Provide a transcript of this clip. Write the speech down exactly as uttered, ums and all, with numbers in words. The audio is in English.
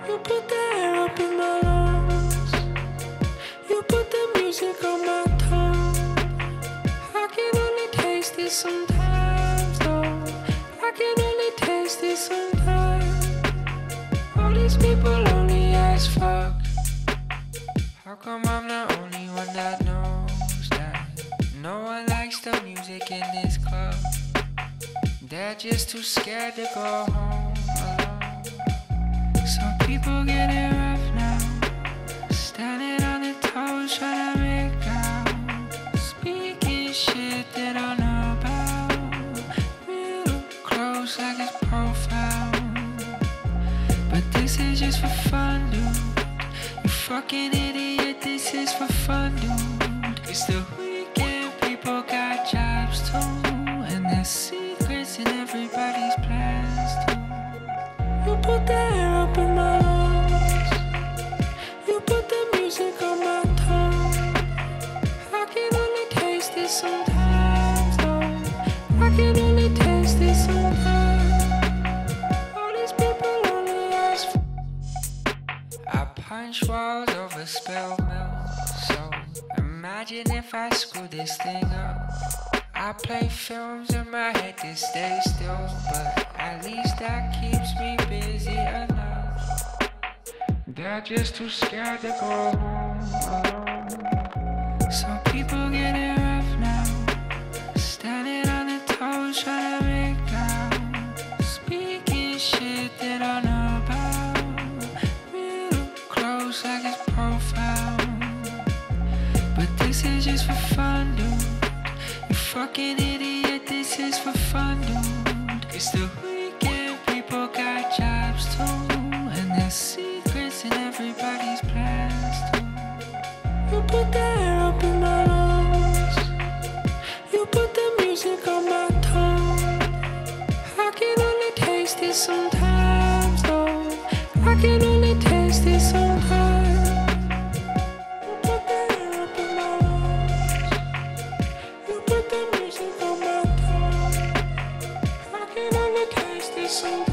You put the air up in my lungs. You put the music on my tongue. I can only taste it sometimes, though. I can only taste it sometimes. All these people only ask fuck. How come I'm the only one that knows that no one likes the music in this club? They're just too scared to go home alone. Some people getting rough now, standing on their toes, trying to make out, speaking shit they don't know about, real close like it's profound. But this is just for fun, dude. You fucking idiot, this is for fun, dude. It's the weekend, people got jobs too, and there's secrets in everybody's plans too. You put the air up in my lungs. You put the music on my tongue. I can only taste it sometimes, though. I can only taste it sometimes. All these people only ask for. I punch walls over spilled milk. So imagine if I screw this thing up. I play films in my head to stay still, but at least that keeps me busy enough. They're just too scared to go home alone. Some people getting rough now, standing on their toes, trying to make out, speaking shit they don't know about, real close like it's profound. But this is just for fun, dude. You fucking idiot, this is for fun, dude. It's the weekend, people got jobs too, and there's secrets in everybody's plans too. You put the air up in my lungs. You put the music on my tongue. I can only taste it sometimes, though. I can only taste it sometimes. You put the air up in my lungs. You put the music on my tongue. I can only taste it sometimes.